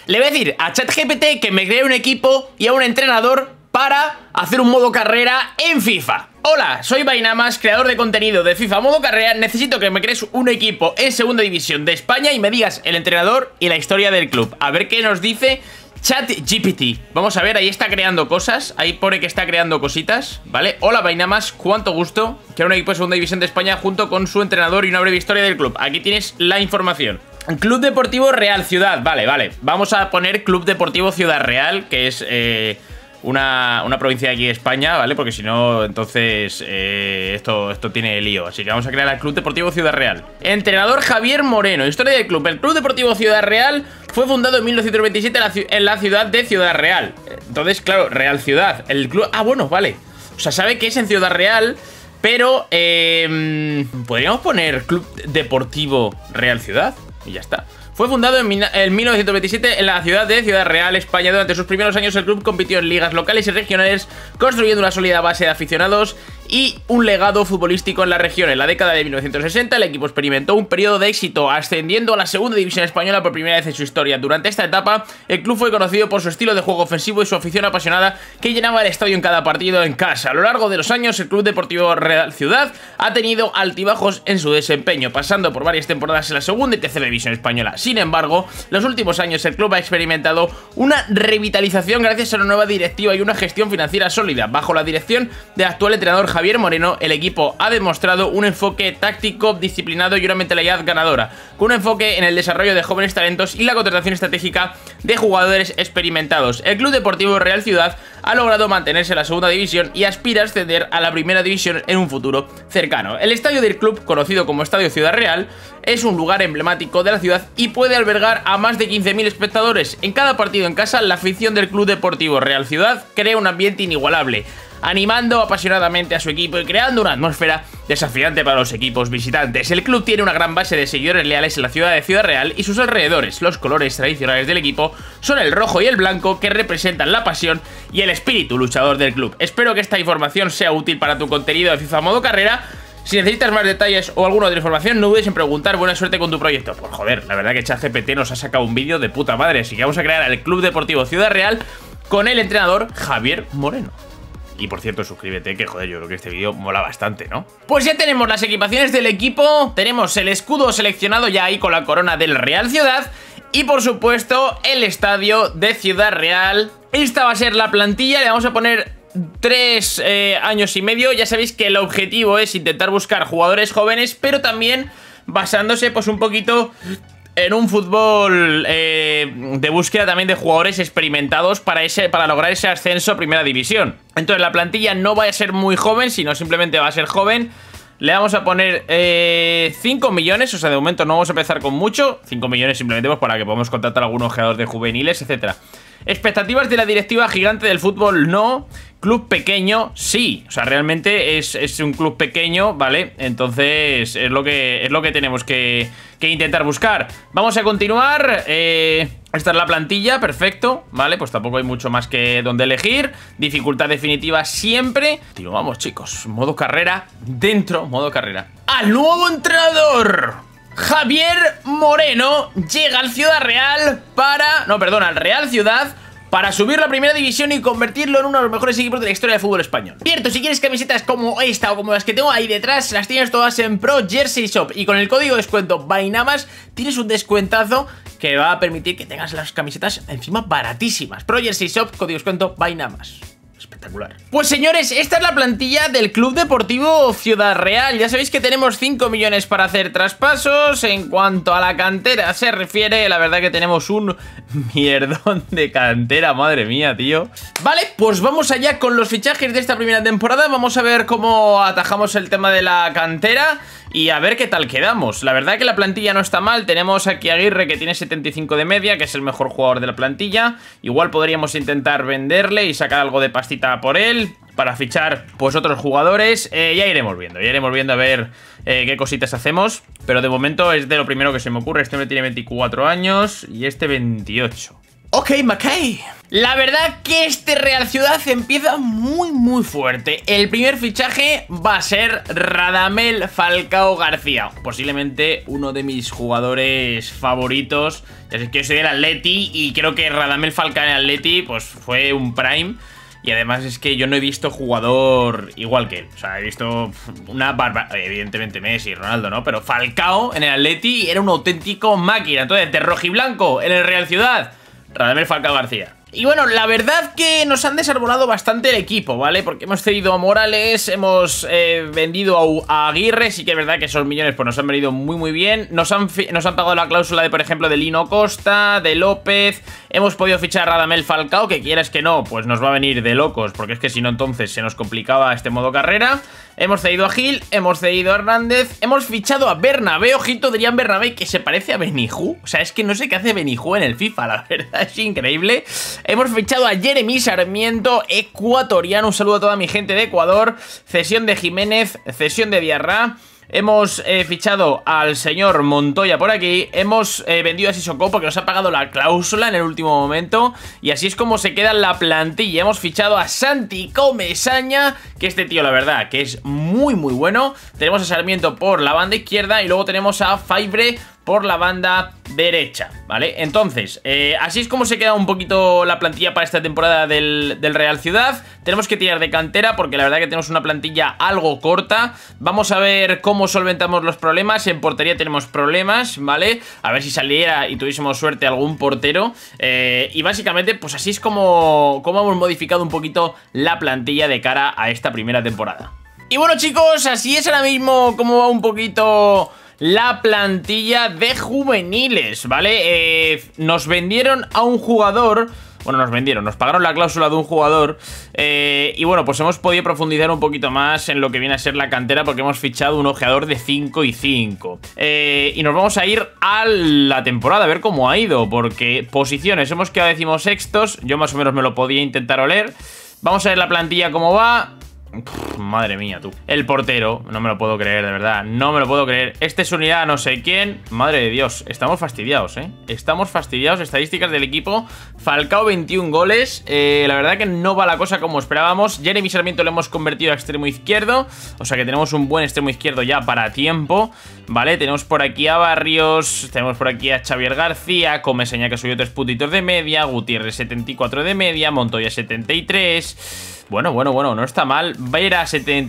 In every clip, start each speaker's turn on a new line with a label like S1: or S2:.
S1: Le voy a decir a ChatGPT que me cree un equipo y a un entrenador para hacer un modo carrera en FIFA. Hola, soy Vainamas, creador de contenido de FIFA modo carrera. Necesito que me crees un equipo en segunda división de España y me digas el entrenador y la historia del club. A ver qué nos dice ChatGPT. Vamos a ver, ahí está creando cosas. Ahí pone que está creando cositas, ¿vale? Hola Vainamas, cuánto gusto. Crear un equipo de segunda división de España junto con su entrenador y una breve historia del club. Aquí tienes la información. Club Deportivo Real Ciudad, vale. Vamos a poner Club Deportivo Ciudad Real, que es una provincia de aquí de España, ¿vale? Porque si no, entonces esto tiene lío. Así que vamos a crear el Club Deportivo Ciudad Real. Entrenador Javier Moreno. Historia del club. El Club Deportivo Ciudad Real fue fundado en 1927 en la ciudad de Ciudad Real. Entonces, claro, Real Ciudad. El club... Ah, bueno, vale. O sea, sabe que es en Ciudad Real, pero podríamos poner Club Deportivo Real Ciudad y ya está. Fue fundado en 1927 en la ciudad de Ciudad Real, España. Durante sus primeros años el club compitió en ligas locales y regionales, construyendo una sólida base de aficionados y un legado futbolístico en la región. En la década de 1960 el equipo experimentó un periodo de éxito, ascendiendo a la segunda división española por primera vez en su historia. Durante esta etapa el club fue conocido por su estilo de juego ofensivo y su afición apasionada que llenaba el estadio en cada partido en casa. A lo largo de los años el Club Deportivo Real Ciudad ha tenido altibajos en su desempeño, pasando por varias temporadas en la segunda y tercera división española. Sin embargo, los últimos años el club ha experimentado una revitalización gracias a una nueva directiva y una gestión financiera sólida. Bajo la dirección del actual entrenador Javier Moreno, el equipo ha demostrado un enfoque táctico, disciplinado y una mentalidad ganadora, con un enfoque en el desarrollo de jóvenes talentos y la contratación estratégica de jugadores experimentados. El Club Deportivo Real Ciudad ha logrado mantenerse en la segunda división y aspira a ascender a la primera división en un futuro cercano. El estadio del club, conocido como Estadio Ciudad Real, es un lugar emblemático de la ciudad y puede albergar a más de 15.000 espectadores. En cada partido en casa, la afición del Club Deportivo Real Ciudad crea un ambiente inigualable, animando apasionadamente a su equipo y creando una atmósfera desafiante para los equipos visitantes. El club tiene una gran base de seguidores leales en la ciudad de Ciudad Real y sus alrededores. Los colores tradicionales del equipo son el rojo y el blanco, que representan la pasión y el espíritu luchador del club. Espero que esta información sea útil para tu contenido de FIFA modo carrera. Si necesitas más detalles o alguna otra información, no dudes en preguntar. Buena suerte con tu proyecto. Pues joder, la verdad que ChatGPT nos ha sacado un vídeo de puta madre. Así que vamos a crear el Club Deportivo Ciudad Real con el entrenador Javier Moreno. Y por cierto, suscríbete, que joder, yo creo que este vídeo mola bastante, ¿no? Pues ya tenemos las equipaciones del equipo. Tenemos el escudo seleccionado ya ahí con la corona del Real Ciudad. Y por supuesto, el estadio de Ciudad Real. Esta va a ser la plantilla. Le vamos a poner 3 años y medio. Ya sabéis que el objetivo es intentar buscar jugadores jóvenes, pero también basándose pues un poquito en un fútbol de búsqueda también de jugadores experimentados para lograr ese ascenso a primera división. Entonces la plantilla no va a ser muy joven, sino simplemente va a ser joven. Le vamos a poner 5 millones, o sea, de momento no vamos a empezar con mucho. 5 millones simplemente pues para que podamos contratar a algunos jugadores de juveniles, etcétera. Expectativas de la directiva gigante del fútbol, no. Club pequeño, sí. O sea, realmente es un club pequeño, ¿vale? Entonces es lo que tenemos que intentar buscar. Vamos a continuar. Esta es la plantilla, perfecto, ¿vale? Pues tampoco hay mucho más que donde elegir. Dificultad definitiva siempre. Tío, vamos chicos, modo carrera dentro, modo carrera. ¡Al nuevo entrenador! Javier Moreno llega al Ciudad Real al Real Ciudad para subir la primera división y convertirlo en uno de los mejores equipos de la historia del fútbol español. Cierto, si quieres camisetas como esta o como las que tengo ahí detrás, las tienes todas en Pro Jersey Shop. Y con el código de descuento Vainamas tienes un descuentazo que va a permitir que tengas las camisetas encima baratísimas. Pro Jersey Shop, código de descuento Vainamas. Espectacular. Pues señores, esta es la plantilla del Club Deportivo Ciudad Real. Ya sabéis que tenemos 5 millones para hacer traspasos. En cuanto a la cantera se refiere, la verdad que tenemos un mierdón de cantera, madre mía, tío. Vale, pues vamos allá con los fichajes de esta primera temporada. Vamos a ver cómo atajamos el tema de la cantera y a ver qué tal quedamos. La verdad que la plantilla no está mal. Tenemos aquí a Aguirre, que tiene 75 de media, que es el mejor jugador de la plantilla. Igual podríamos intentar venderle y sacar algo de pastita por él para fichar pues otros jugadores. Ya iremos viendo a ver qué cositas hacemos. Pero de momento es de lo primero que se me ocurre. Este hombre tiene 24 años y este 28. Ok, McKay. La verdad que este Real Ciudad empieza muy fuerte. El primer fichaje va a ser Radamel Falcao García, posiblemente uno de mis jugadores favoritos. Ya sé que yo soy del Atleti y creo que Radamel Falcao en el Atleti pues fue un prime. Y además es que yo no he visto jugador igual que él. O sea, he visto una barba... Evidentemente Messi, Ronaldo, ¿no? Pero Falcao en el Atleti era un auténtico máquina. Entonces, de rojiblanco en el Real Ciudad, Radamel Falcao García. Y bueno, la verdad que nos han desarbolado bastante el equipo, ¿vale? Porque hemos cedido a Morales, hemos vendido a Aguirre. Sí que es verdad que esos millones pues nos han venido muy bien. Nos han pagado la cláusula de, por ejemplo, de Lino Costa, de López. Hemos podido fichar a Radamel Falcao, que quieras que no, pues nos va a venir de locos, porque es que si no entonces se nos complicaba este modo carrera. Hemos cedido a Gil, hemos cedido a Hernández, hemos fichado a Bernabé, ojito, dirían Bernabé, que se parece a Benijú. O sea, es que no sé qué hace Benijú en el FIFA, la verdad, es increíble. Hemos fichado a Jeremy Sarmiento, ecuatoriano, un saludo a toda mi gente de Ecuador. Cesión de Jiménez, cesión de Diarra. Hemos fichado al señor Montoya por aquí. Hemos vendido a Sissoko porque nos ha pagado la cláusula en el último momento. Y así es como se queda la plantilla. Hemos fichado a Santi Comesaña, que este tío la verdad que es muy bueno. Tenemos a Sarmiento por la banda izquierda y luego tenemos a Faibre por la banda derecha, ¿vale? Entonces, así es como se queda un poquito la plantilla para esta temporada del Real Ciudad. Tenemos que tirar de cantera porque la verdad que tenemos una plantilla algo corta. Vamos a ver cómo solventamos los problemas. En portería tenemos problemas, ¿vale? A ver si saliera y tuviésemos suerte algún portero. Y básicamente, pues así es como hemos modificado un poquito la plantilla de cara a esta primera temporada. Y bueno, chicos, así es ahora mismo como va un poquito la plantilla de juveniles, ¿vale? Nos vendieron a un jugador. Bueno, nos pagaron la cláusula de un jugador. Y bueno, pues hemos podido profundizar un poquito más en lo que viene a ser la cantera, porque hemos fichado un ojeador de 5 y 5. Y nos vamos a ir a la temporada a ver cómo ha ido, porque posiciones, hemos quedado 16º. Yo más o menos me lo podía intentar oler. Vamos a ver la plantilla cómo va. Madre mía, tú. El portero, no me lo puedo creer, de verdad. No me lo puedo creer. Este es unidad no sé quién. Madre de Dios, estamos fastidiados, estamos fastidiados. Estadísticas del equipo: Falcao 21 goles. La verdad que no va la cosa como esperábamos. Jeremy Sarmiento lo hemos convertido a extremo izquierdo, o sea que tenemos un buen extremo izquierdo ya para tiempo, ¿vale? Tenemos por aquí a Barrios, tenemos por aquí a Xavier García, Comesaña que subió 3 puntitos de media, Gutiérrez 74 de media, Montoya 73... Bueno, no está mal. Vera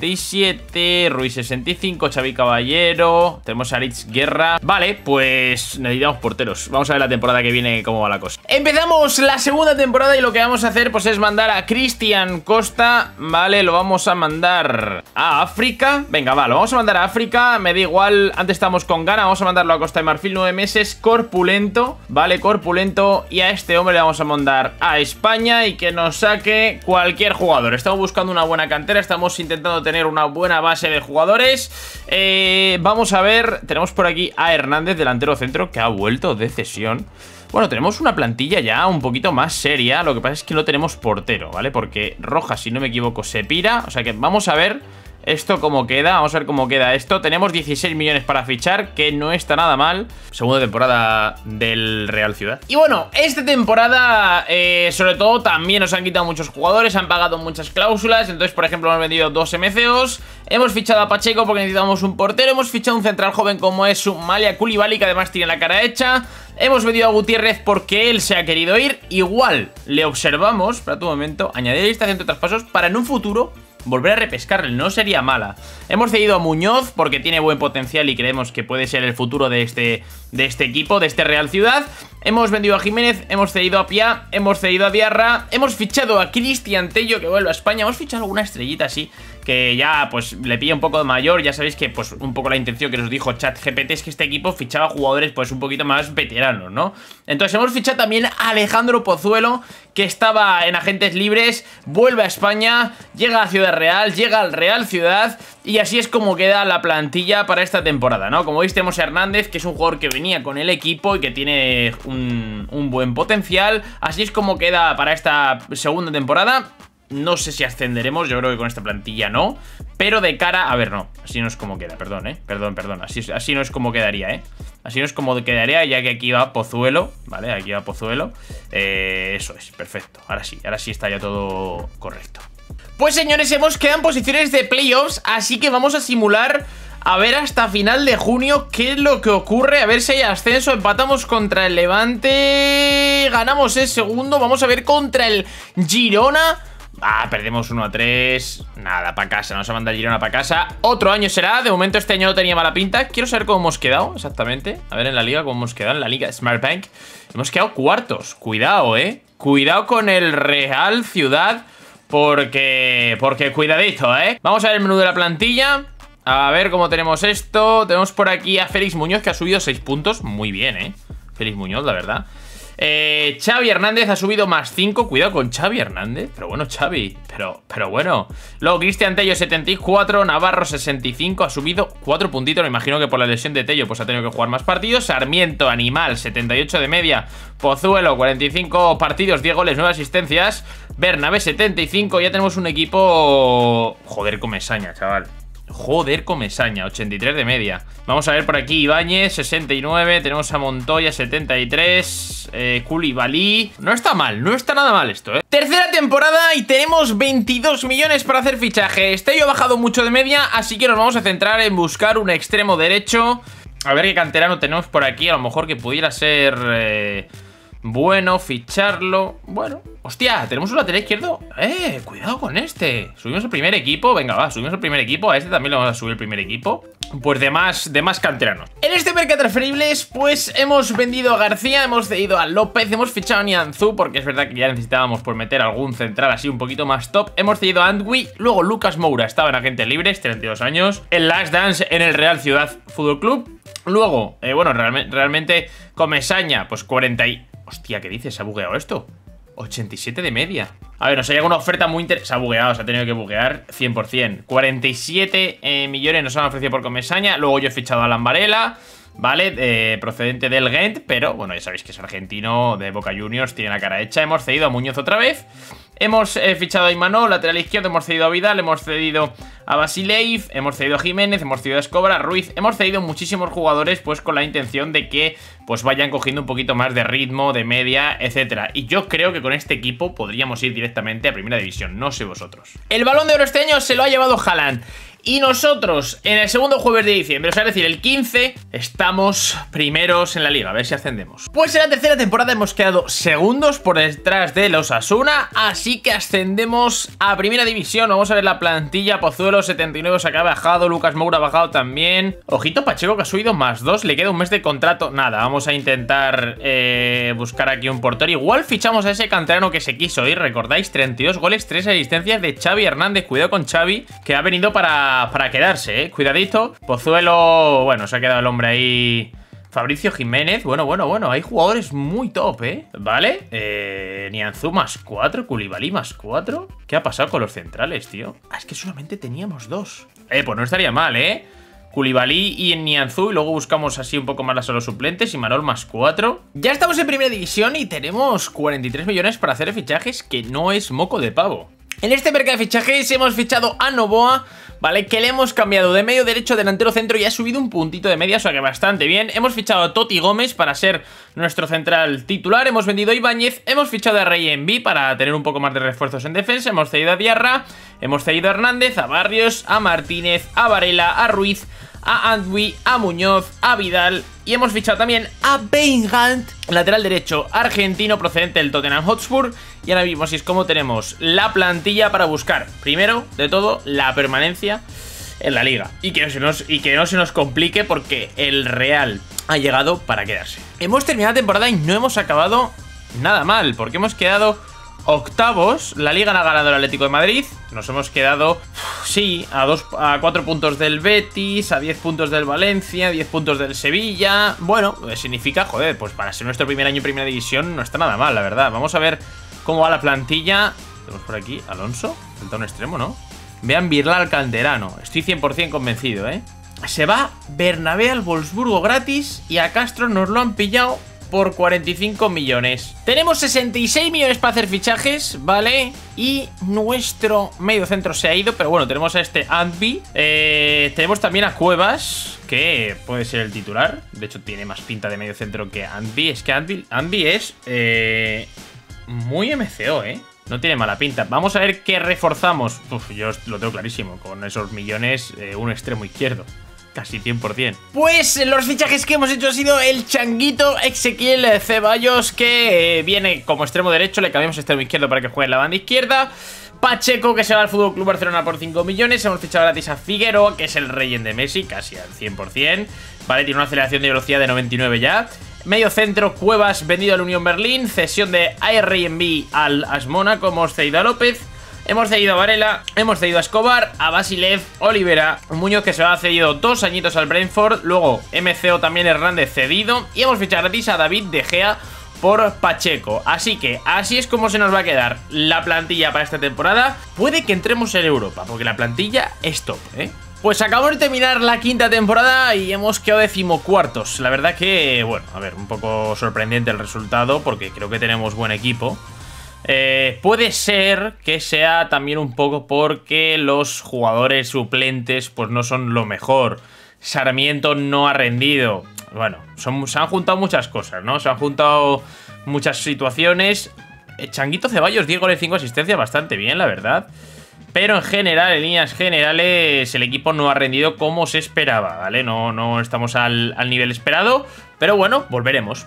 S1: 77, Ruiz 65, Xavi Caballero. Tenemos a Aritz Guerra. Vale, pues necesitamos porteros. Vamos a ver la temporada que viene cómo va la cosa. Empezamos la segunda temporada y lo que vamos a hacer pues es mandar a Cristian Costa. Vale, lo vamos a mandar a África. Venga, va, lo vamos a mandar a África. Me da igual, antes estamos con Ghana. Vamos a mandarlo a Costa de Marfil, 9 meses, corpulento. Vale, corpulento. Y a este hombre le vamos a mandar a España y que nos saque cualquier jugador. Estamos buscando una buena cantera, estamos intentando tener una buena base de jugadores. Vamos a ver, tenemos por aquí a Hernández, delantero centro, que ha vuelto de cesión. Bueno, tenemos una plantilla ya un poquito más seria. Lo que pasa es que no tenemos portero, ¿vale? Porque Rojas, si no me equivoco, se pira. O sea que vamos a ver esto cómo queda, vamos a ver cómo queda esto. Tenemos 16 millones para fichar, que no está nada mal. Segunda temporada del Real Ciudad. Y bueno, esta temporada, sobre todo, también nos han quitado muchos jugadores, han pagado muchas cláusulas. Entonces, por ejemplo, hemos vendido 2 MCOs. Hemos fichado a Pacheco porque necesitamos un portero. Hemos fichado un central joven como es Malia Koulibaly, que además tiene la cara hecha. Hemos vendido a Gutiérrez porque él se ha querido ir. Igual le observamos, espera un momento, añadir lista de traspasos para en un futuro volver a repescarle, no sería mala. Hemos cedido a Muñoz porque tiene buen potencial y creemos que puede ser el futuro de este equipo, de este Real Ciudad. Hemos vendido a Jiménez, hemos cedido a Pia, hemos cedido a Diarra, hemos fichado a Cristian Tello, que vuelve a España. Hemos fichado alguna estrellita así, que ya pues le pilla un poco de mayor. Ya sabéis que pues un poco la intención que nos dijo ChatGPT es que este equipo fichaba jugadores pues un poquito más veteranos, ¿no? Entonces hemos fichado también a Alejandro Pozuelo, que estaba en agentes libres, vuelve a España, llega a Ciudad Real, llega al Real Ciudad. Y así es como queda la plantilla para esta temporada, ¿no? Como veis tenemos a Hernández, que es un jugador que venía con el equipo y que tiene un buen potencial. Así es como queda para esta segunda temporada. No sé si ascenderemos, yo creo que con esta plantilla no. Pero de cara... A ver, no, así no es como queda, perdón, perdón. Así no es como quedaría, Así no es como quedaría, ya que aquí va Pozuelo, ¿vale? Aquí va Pozuelo. Eso es, perfecto. Ahora sí está ya todo correcto. Pues señores, hemos quedado en posiciones de playoffs, así que vamos a simular a ver hasta final de junio qué es lo que ocurre, a ver si hay ascenso. Empatamos contra el Levante, ganamos el segundo, vamos a ver contra el Girona. Perdemos 1-3, nada, para casa, nos ha mandado el Girona para casa. Otro año será, de momento este año no tenía mala pinta. Quiero saber cómo hemos quedado exactamente. A ver en la liga cómo hemos quedado, en la liga Smartbank. Hemos quedado cuartos, cuidado, cuidado con el Real Ciudad. Porque cuidadito, Vamos a ver el menú de la plantilla. A ver cómo tenemos esto. Tenemos por aquí a Félix Muñoz, que ha subido 6 puntos. Muy bien, Félix Muñoz, la verdad. Xavi Hernández ha subido más 5. Cuidado con Xavi Hernández. Pero bueno, Xavi, pero bueno. Luego Cristian Tello 74, Navarro 65. Ha subido 4 puntitos. Me imagino que por la lesión de Tello pues ha tenido que jugar más partidos. Sarmiento, Animal, 78 de media. Pozuelo, 45 partidos, 10 goles, 9 asistencias. Bernabé, 75. Ya tenemos un equipo... Joder, Comesaña, chaval. Joder, Comesaña, 83 de media. Vamos a ver por aquí, Ibáñez, 69. Tenemos a Montoya, 73. Koulibaly. No está mal, no está nada mal esto, Tercera temporada y tenemos 22 millones para hacer fichaje. Tello ha bajado mucho de media, así que nos vamos a centrar en buscar un extremo derecho. A ver qué canterano tenemos por aquí. A lo mejor que pudiera ser... bueno, ficharlo. Bueno, hostia, tenemos un lateral izquierdo. Cuidado con este. Subimos el primer equipo. Venga, va, subimos el primer equipo. A este también le vamos a subir el primer equipo. Pues de más canteranos. En este mercado de transferibles, pues hemos vendido a García, hemos cedido a López, hemos fichado a Nianzú, porque es verdad que ya necesitábamos por meter algún central así un poquito más top. Hemos cedido a Antwi, luego Lucas Moura estaba en agentes libres, 32 años. El Last Dance en el Real Ciudad Fútbol Club. Luego, bueno, realmente Comesaña, pues 40 y... Hostia, ¿qué dices? ¿Se ha bugueado esto? 87 de media. A ver, nos ha llegado una oferta muy interesante. Se ha bugueado, se ha tenido que buguear 100%. 47 millones nos han ofrecido por Comesaña. Luego yo he fichado a Alan Varela, ¿vale? Procedente del Gent, pero bueno, ya sabéis que es argentino, de Boca Juniors, tiene la cara hecha. Hemos cedido a Muñoz otra vez. Hemos fichado a Imanol, lateral izquierdo, hemos cedido a Vidal, hemos cedido a Basileif, hemos cedido a Jiménez, hemos cedido a Escobar, a Ruiz. Hemos cedido muchísimos jugadores pues con la intención de que pues vayan cogiendo un poquito más de ritmo, de media, etcétera. Y yo creo que con este equipo podríamos ir directamente a Primera División, no sé vosotros. El Balón de Oro este año se lo ha llevado Haaland. Y nosotros, en el segundo jueves de diciembre, o sea, es decir, el 15, estamos primeros en la liga, a ver si ascendemos. Pues en la tercera temporada hemos quedado segundos por detrás de los Osasuna, así que ascendemos a Primera División. Vamos a ver la plantilla. Pozuelo, 79, se ha bajado, Lucas Moura ha bajado también. Ojito Pacheco, que ha subido más 2, le queda un mes de contrato. Nada, vamos a intentar buscar aquí un portero. Igual fichamos a ese canterano que se quiso ir, ¿recordáis? 32 goles, 3 asistencias de Xavi Hernández. Cuidado con Xavi, que ha venido para quedarse, cuidadito. Pozuelo, bueno, se ha quedado el hombre ahí. Fabricio Jiménez, bueno, hay jugadores muy top, ¿vale? Nianzú más 4, Koulibaly más 4. ¿Qué ha pasado con los centrales, tío? Es que solamente teníamos 2. Pues no estaría mal, Koulibaly y Nianzú, y luego buscamos así un poco más a los suplentes. Y Manol más 4. Ya estamos en Primera División y tenemos 43 millones para hacer fichajes, que no es moco de pavo. En este mercado de fichajes hemos fichado a Novoa, ¿vale? Que le hemos cambiado de medio derecho a delantero centro y ha subido un puntito de media, o sea que bastante bien. Hemos fichado a Totti Gómez para ser nuestro central titular. Hemos vendido a Ibáñez, hemos fichado a Rey Enví para tener un poco más de refuerzos en defensa. Hemos cedido a Diarra, hemos cedido a Hernández, a Barrios, a Martínez, a Varela, a Ruiz, a Antwi, a Muñoz, a Vidal. Y hemos fichado también a Weingart, lateral derecho argentino procedente del Tottenham Hotspur. Y ahora mismo así es como tenemos la plantilla para buscar, primero de todo, la permanencia en la liga. Y que no se nos complique, porque el Real ha llegado para quedarse. Hemos terminado la temporada y no hemos acabado nada mal, porque hemos quedado octavos. La liga la ha ganado el Atlético de Madrid. Nos hemos quedado, sí, a 4 puntos del Betis, a 10 puntos del Valencia, 10 puntos del Sevilla. Bueno, significa, joder, pues para ser nuestro primer año en Primera División no está nada mal, la verdad. Vamos a ver cómo va la plantilla. Tenemos por aquí Alonso, falta un extremo, ¿no? Vean Birla al canterano, estoy 100% convencido, Se va Bernabé al Wolfsburgo gratis y a Castro nos lo han pillado por 45 millones. Tenemos 66 millones para hacer fichajes, ¿vale? Y nuestro medio centro se ha ido, pero bueno, tenemos a este Antby. Tenemos también a Cuevas, que puede ser el titular. De hecho, tiene más pinta de medio centro que Antby. Es que Antby es muy MCO, ¿eh? No tiene mala pinta. Vamos a ver qué reforzamos. Uf, yo lo tengo clarísimo. Con esos millones, un extremo izquierdo. Casi 100%. Pues los fichajes que hemos hecho ha sido el changuito Ezequiel Ceballos, que viene como extremo derecho. Le cambiamos extremo izquierdo para que juegue en la banda izquierda. Pacheco, que se va al FC Barcelona por 5 millones. Hemos fichado gratis a Figueroa, que es el relleno de Messi, casi al 100%. Vale, tiene una aceleración de velocidad de 99 ya. Medio centro, Cuevas, vendido al Unión Berlín. Cesión de Airbnb al AS Mónaco. Hemos cedido a López. Hemos cedido a Varela, hemos cedido a Escobar, a Basilev, Olivera, Muñoz, que se va a cedido 2 añitos al Brentford. Luego MCO también Hernández cedido. Y hemos fichado gratis a David De Gea por Pacheco. Así que así es como se nos va a quedar la plantilla para esta temporada. Puede que entremos en Europa, porque la plantilla es top, ¿eh? Pues acabamos de terminar la quinta temporada y hemos quedado decimocuartos. La verdad que, bueno, a ver, un poco sorprendente el resultado, porque creo que tenemos buen equipo. Puede ser que sea también un poco porque los jugadores suplentes pues no son lo mejor. Sarmiento no ha rendido. Bueno, se han juntado muchas cosas, ¿no? Se han juntado muchas situaciones. Changuito Ceballos, 10 goles, 5 asistencias, bastante bien, la verdad. Pero en general, en líneas generales, el equipo no ha rendido como se esperaba, ¿vale? No estamos al nivel esperado. Pero bueno, volveremos.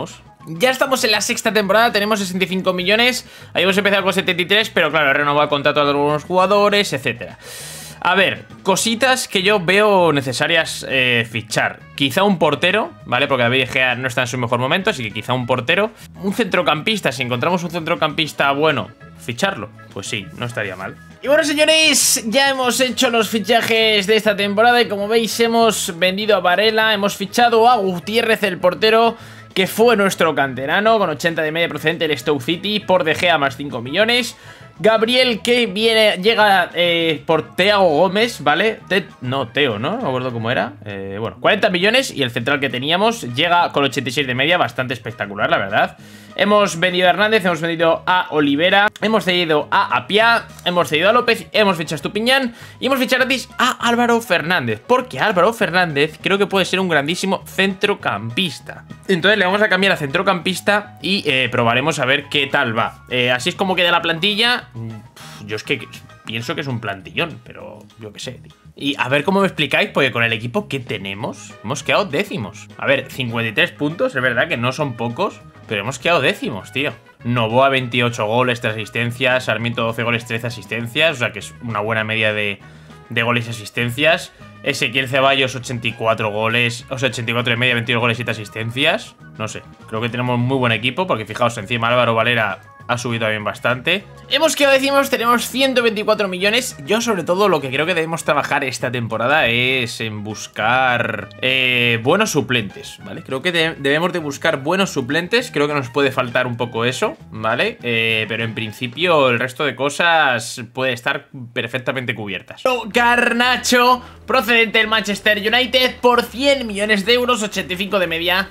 S1: Ya estamos en la sexta temporada, tenemos 65 millones. Habíamos empezado con 73, pero claro, he renovado el contrato de algunos jugadores, etcétera. A ver, cositas que yo veo necesarias fichar. Quizá un portero, ¿vale? Porque David De Gea no está en su mejor momento, así que quizá un portero. Un centrocampista, si encontramos un centrocampista bueno, ficharlo. Pues sí, no estaría mal. Y bueno, señores, ya hemos hecho los fichajes de esta temporada y como veis hemos vendido a Varela, hemos fichado a Gutiérrez, el portero, que fue nuestro canterano, con 80 de media procedente del Stoke City, por De Gea más 5 millones. Gabriel, que llega por Thiago Gómez, ¿vale? Teo, ¿no? No me acuerdo cómo era. Bueno, 40 millones y el central que teníamos llega con 86 de media, bastante espectacular, la verdad. Hemos vendido a Hernández, hemos vendido a Olivera, hemos cedido a Apia, hemos cedido a López, hemos fichado a Estupiñán y hemos fichado gratis a Álvaro Fernández. Porque Álvaro Fernández creo que puede ser un grandísimo centrocampista. Entonces le vamos a cambiar a centrocampista y probaremos a ver qué tal va. Así es como queda la plantilla. Yo es que pienso que es un plantillón, pero yo qué sé, tío. Y a ver cómo me explicáis, porque con el equipo que tenemos hemos quedado décimos. A ver, 53 puntos, es verdad que no son pocos, pero hemos quedado décimos, tío. Novoa 28 goles, 3 asistencias, Sarmiento 12 goles, 13 asistencias, o sea que es una buena media de goles y asistencias. Ezequiel Ceballos 84 goles, o sea 84 de media, 22 goles y 7 asistencias. No sé, creo que tenemos muy buen equipo, porque fijaos, encima Álvaro Valera ha subido también bastante. Hemos quedado, decimos, tenemos 124 millones. Yo sobre todo lo que creo que debemos trabajar esta temporada es en buscar buenos suplentes, ¿vale? Creo que debemos de buscar buenos suplentes. Creo que nos puede faltar un poco eso, ¿vale? Pero en principio el resto de cosas puede estar perfectamente cubiertas. Garnacho, procedente del Manchester United, por 100 millones de euros, 85 de media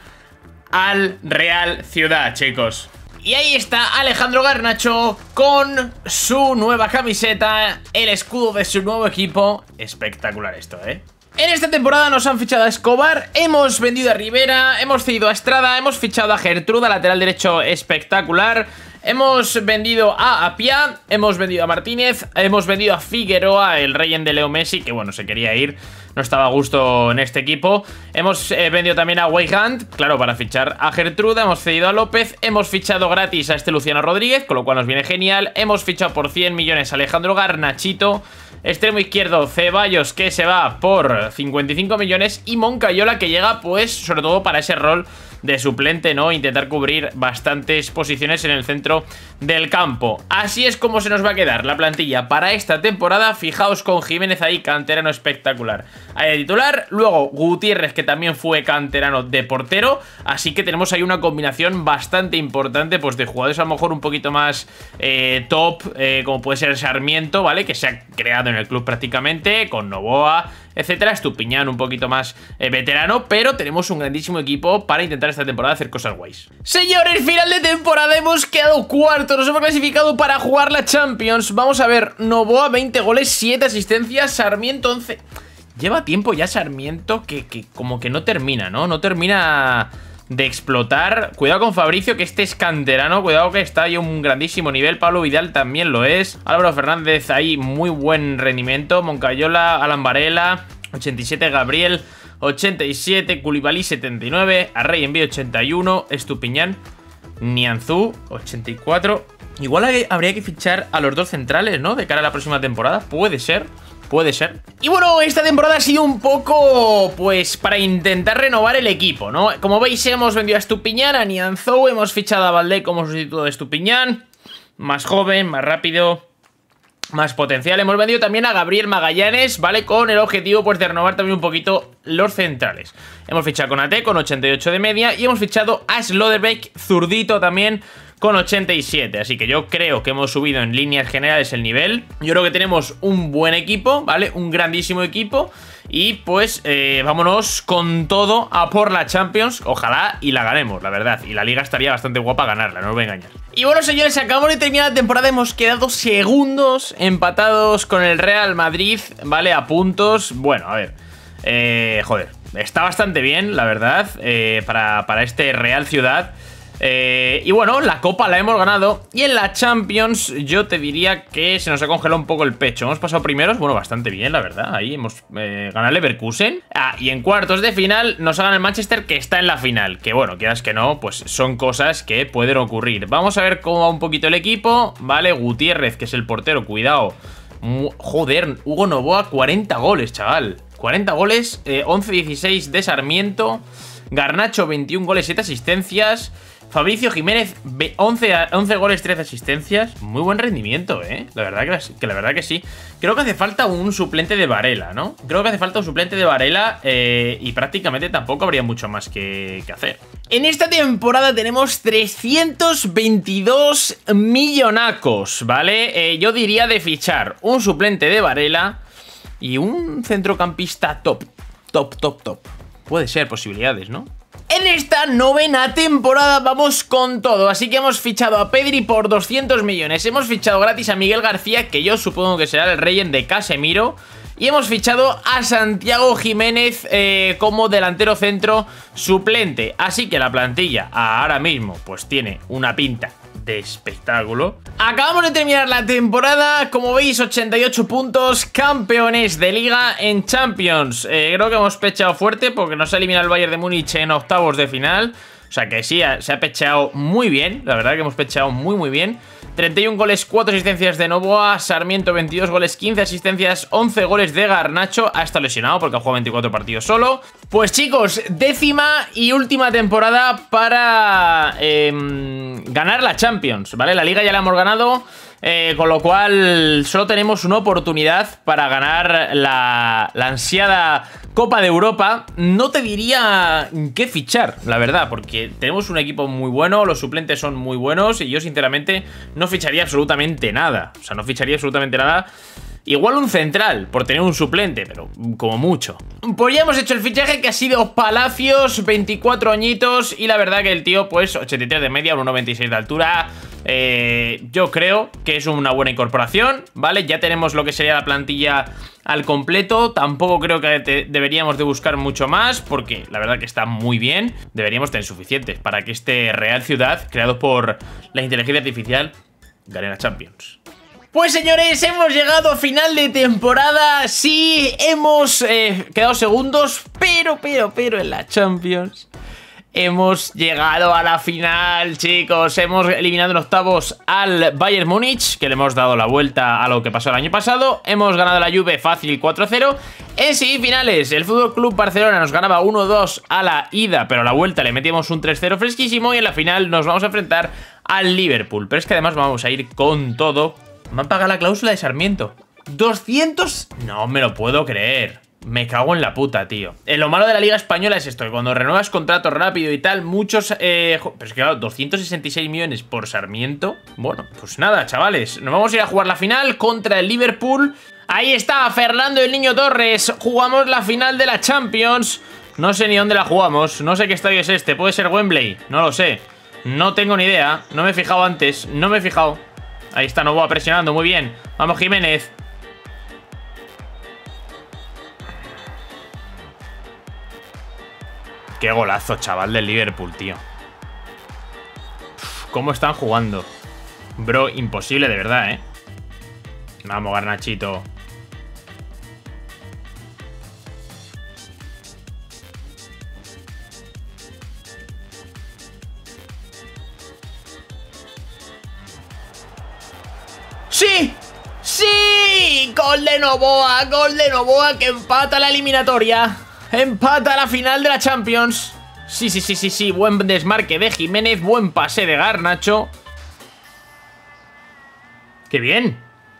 S1: al Real Ciudad, chicos. Y ahí está Alejandro Garnacho con su nueva camiseta, el escudo de su nuevo equipo. Espectacular esto, ¿eh? En esta temporada nos han fichado a Escobar, hemos vendido a Rivera, hemos cedido a Estrada, hemos fichado a Gertruda, lateral derecho espectacular. Hemos vendido a Apia, hemos vendido a Martínez, hemos vendido a Figueroa, el relleno de Leo Messi, que bueno, se quería ir, no estaba a gusto en este equipo. Hemos vendido también a Weigand, claro, para fichar a Gertruda. Hemos cedido a López, hemos fichado gratis a este Luciano Rodríguez, con lo cual nos viene genial. Hemos fichado por 100 millones a Alejandro Garnachito. Extremo izquierdo, Ceballos, que se va por 55 millones. Y Moncayola, que llega, pues, sobre todo para ese rol de suplente, ¿no? Intentar cubrir bastantes posiciones en el centro del campo. Así es como se nos va a quedar la plantilla para esta temporada. Fijaos con Jiménez ahí, canterano espectacular, ahí de titular. Luego Gutiérrez, que también fue canterano de portero. Así que tenemos ahí una combinación bastante importante, pues de jugadores a lo mejor un poquito más top, como puede ser Sarmiento, ¿vale? Que se ha creado en el club prácticamente, con Novoa, etcétera. Estupiñán un poquito más veterano, pero tenemos un grandísimo equipo para intentar esta temporada hacer cosas guays. Señores, final de temporada, hemos quedado cuartos, nos hemos clasificado para jugar la Champions. Vamos a ver, Noboa 20 goles, 7 asistencias, Sarmiento 11... Lleva tiempo ya Sarmiento que como que no termina, ¿no? No termina de explotar. Cuidado con Fabricio, que este es canterano. Cuidado que está ahí a un grandísimo nivel. Pablo Vidal también lo es. Álvaro Fernández ahí, muy buen rendimiento. Moncayola, Alan Varela, 87, Gabriel 87, Koulibaly 79, Arrey Envío 81, Estupiñán, Nianzú 84. Igual habría que fichar a los dos centrales, ¿no? De cara a la próxima temporada. Puede ser. Puede ser. Y bueno, esta temporada ha sido un poco, pues, para intentar renovar el equipo, ¿no? Como veis, hemos vendido a Estupiñán, a Nianzou, hemos fichado a Valdé como sustituto de Estupiñán. Más joven, más rápido, más potencial. Hemos vendido también a Gabriel Magallanes, ¿vale? Con el objetivo, pues, de renovar también un poquito los centrales. Hemos fichado con AT, con 88 de media. Y hemos fichado a Slotherbeck, zurdito también, con 87, así que yo creo que hemos subido en líneas generales el nivel. Yo creo que tenemos un buen equipo, ¿vale? Un grandísimo equipo. Y pues vámonos con todo a por la Champions. Ojalá y la ganemos, la verdad. Y la Liga estaría bastante guapa ganarla, no os voy a engañar. Y bueno, señores, acabamos de terminar la temporada. Hemos quedado segundos, empatados con el Real Madrid, ¿vale? A puntos. Bueno, a ver, joder, está bastante bien, la verdad, para este Real Ciudad. Y bueno, la Copa la hemos ganado. Y en la Champions yo te diría que se nos ha congelado un poco el pecho. Hemos pasado primeros, bueno, bastante bien, la verdad. Ahí hemos ganado el Leverkusen. Y en cuartos de final nos ha ganado el Manchester, que está en la final. Que bueno, quieras que no, pues son cosas que pueden ocurrir. Vamos a ver cómo va un poquito el equipo. Vale, Gutiérrez, que es el portero, cuidado. Joder, Hugo Noboa, 40 goles, chaval. 40 goles, 11-16 de Sarmiento. Garnacho, 21 goles, 7 asistencias. Fabricio Jiménez, 11 goles, 13 asistencias. Muy buen rendimiento, La verdad que sí. Creo que hace falta un suplente de Varela, ¿no? Creo que hace falta un suplente de Varela y prácticamente tampoco habría mucho más que hacer. En esta temporada tenemos 322 millonacos, ¿vale? Yo diría de fichar un suplente de Varela y un centrocampista top. Puede ser, posibilidades, ¿no? En esta novena temporada vamos con todo, así que hemos fichado a Pedri por 200 millones, hemos fichado gratis a Miguel García, que yo supongo que será el rey de Casemiro, y hemos fichado a Santiago Jiménez como delantero centro suplente, así que la plantilla ahora mismo pues tiene una pinta de espectáculo. Acabamos de terminar la temporada, como veis 88 puntos, campeones de liga en Champions. Creo que hemos pechado fuerte porque nos ha eliminado el Bayern de Múnich en octavos de final. O sea que sí, se ha pechado muy bien, la verdad que hemos pechado muy bien. 31 goles, 4 asistencias de Noboa, Sarmiento 22 goles, 15 asistencias, 11 goles de Garnacho. Ha estado lesionado porque ha jugado 24 partidos solo. Pues chicos, décima y última temporada para ganar la Champions, ¿vale? La Liga ya la hemos ganado, con lo cual solo tenemos una oportunidad para ganar la ansiada Copa de Europa. No te diría qué fichar, la verdad, porque tenemos un equipo muy bueno, los suplentes son muy buenos y yo sinceramente no ficharía absolutamente nada. O sea, no ficharía absolutamente nada. Igual un central, por tener un suplente, pero como mucho. Pues ya hemos hecho el fichaje, que ha sido Palacios, 24 añitos. Y la verdad que el tío, pues 83 de media, 1,96 de altura. Yo creo que es una buena incorporación, ¿vale? Ya tenemos lo que sería la plantilla al completo. Tampoco creo que deberíamos de buscar mucho más, porque la verdad que está muy bien. Deberíamos tener suficientes para que este Real Ciudad, creado por la inteligencia artificial, gane la Champions. Pues señores, hemos llegado a final de temporada. Sí, hemos quedado segundos, pero en la Champions hemos llegado a la final, chicos. Hemos eliminado en octavos al Bayern Múnich, que le hemos dado la vuelta a lo que pasó el año pasado. Hemos ganado la Juve fácil 4-0. En semifinales, el FC Barcelona nos ganaba 1-2 a la ida, pero a la vuelta le metíamos un 3-0 fresquísimo. Y en la final nos vamos a enfrentar al Liverpool. Pero es que además vamos a ir con todo. Me han pagado la cláusula de Sarmiento. 200... No me lo puedo creer. Me cago en la puta, tío. Lo malo de la Liga Española es esto, que cuando renuevas contrato rápido y tal, muchos... pero es que claro, 266 millones por Sarmiento. Bueno, pues nada, chavales. Nos vamos a ir a jugar la final contra el Liverpool. Ahí está, Fernando el Niño Torres. Jugamos la final de la Champions. No sé ni dónde la jugamos. No sé qué estadio es este. Puede ser Wembley. No lo sé. No tengo ni idea. No me he fijado antes. No me he fijado. Ahí está Novoa presionando. Muy bien. Vamos, Jiménez. Qué golazo, chaval, del Liverpool, tío. Uf, ¿cómo están jugando? Bro, imposible de verdad, ¿eh? Vamos, Garnachito. ¡Sí! ¡Sí! ¡Gol de Novoa! ¡Gol de Novoa que empata la eliminatoria! Empata la final de la Champions. Sí. Buen desmarque de Jiménez. Buen pase de Garnacho. ¡Qué bien!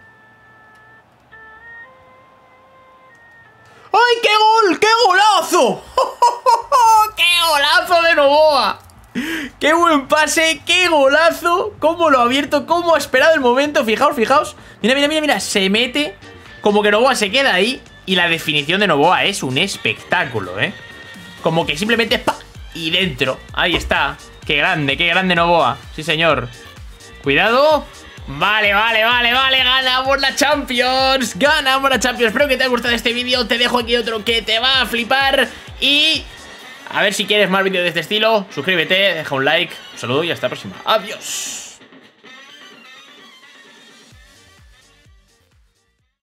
S1: ¡Ay, qué gol! ¡Qué golazo! ¡Qué golazo de Novoa! ¡Qué buen pase! ¡Qué golazo! ¿Cómo lo ha abierto? ¿Cómo ha esperado el momento? Fijaos. Mira. Se mete. Como que Novoa se queda ahí. Y la definición de Novoa es un espectáculo, ¿eh? Como que simplemente ¡pa! Y dentro. Ahí está. Qué grande Novoa. Sí, señor. Cuidado. Vale. Ganamos la Champions. Espero que te haya gustado este vídeo. Te dejo aquí otro que te va a flipar. Y a ver si quieres más vídeos de este estilo. Suscríbete, deja un like. Un saludo y hasta la próxima. Adiós.